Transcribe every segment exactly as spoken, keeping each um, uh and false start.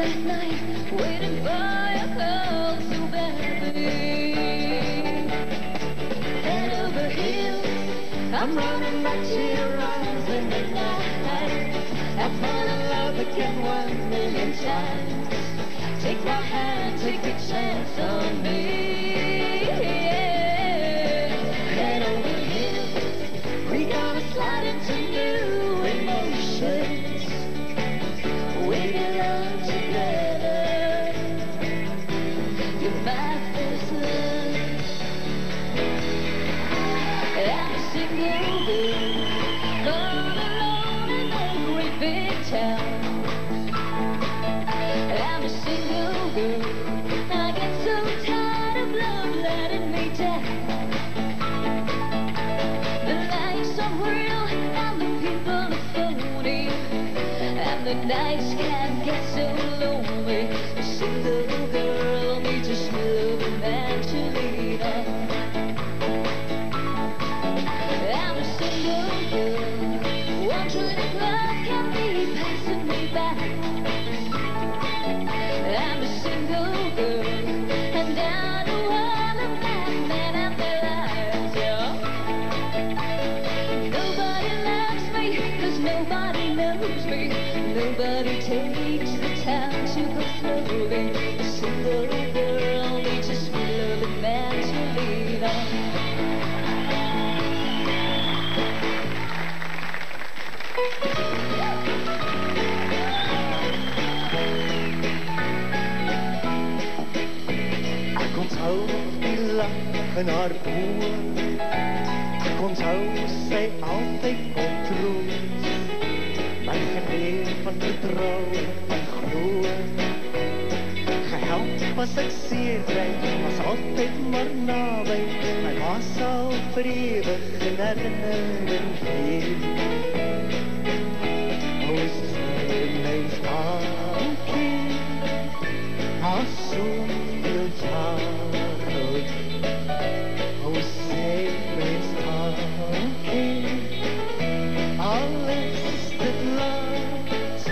at night, waiting for your call so badly. Head over heels, I'm running my tears in the night. I fall in love again one million times. Take my hand, take a chance on me. Head over heels, we gonna slide into new emotions. We belong together. You're my first love. I'm a single girl, all alone in a great big town. I'm a single girl, I get so tired of love letting me down. The lights are real and the people are phony, and the nights can get so lonely. A single girl needs a slow man to lean on. I'm a single girl, wondering if love can be passing me by. I'm a single girl, and I know all of that men and their lives, yeah. Nobody loves me, cause nobody knows me. Nobody takes the time to go slowly. A single girl needs a sweet-loving man to lean on. Ik onthou die lach in haar oë. Ek onthou sy altyd kon troos. My geneer van vertrouwe en glo. Gehelp as ek seer kry, was altyd maar naby. My ma sal vir ewig in herinnering leef. O, sy my dankie, as soveel jare oud. O, sy my dankie, al is dit laat.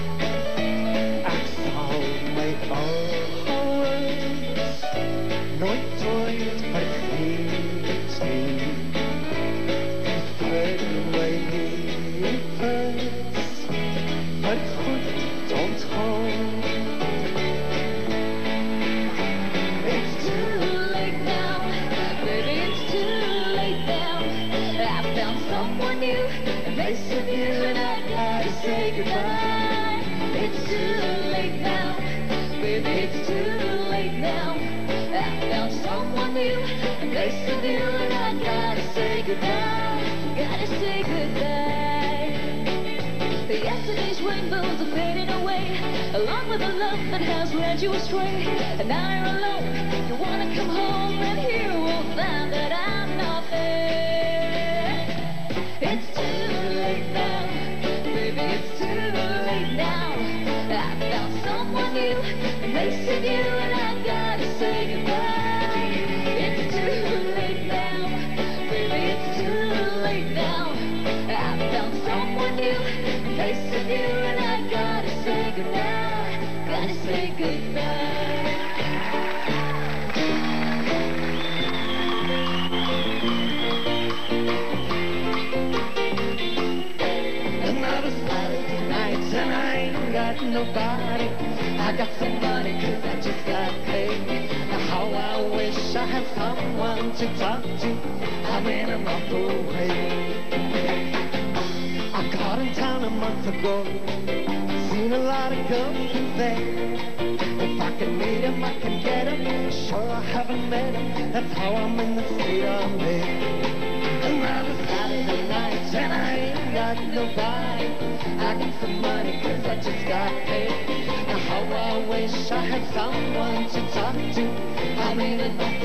Ek sal my ouers nooit ooit vergeet nie. Vir my liefdes, vir goed onthou. It's too late now, baby, it's too late now. I found someone new, a place of you, and I gotta say goodbye. It's too late now, baby, it's too late now. I found someone new, a place of you, and I gotta say goodbye. Gotta say goodbye. Yesterday's rainbows are fading away, along with the love that has led you astray. And now you're alone, you wanna come home, and here we'll find that I'm not there. It's too late now, baby, it's too late now. I found someone new, a place of you, and I gotta say goodbye. It's too late now, baby, it's too late now. I found someone new, a place of you, and I gotta say goodbye, gotta say goodbye. Another Saturday night and I ain't got nobody. I got some money cause I just got paid. Now how I wish I had someone to talk to. I'm in an awful way. I got in town a month ago, seen a lot of girls there. If I can meet him, I can get him. Sure I haven't met him, that's how I'm in the state I'm in. Another Saturday night and I ain't got nobody. I got some money cause I just got paid. Now how I wish I had someone to talk to. I'm in an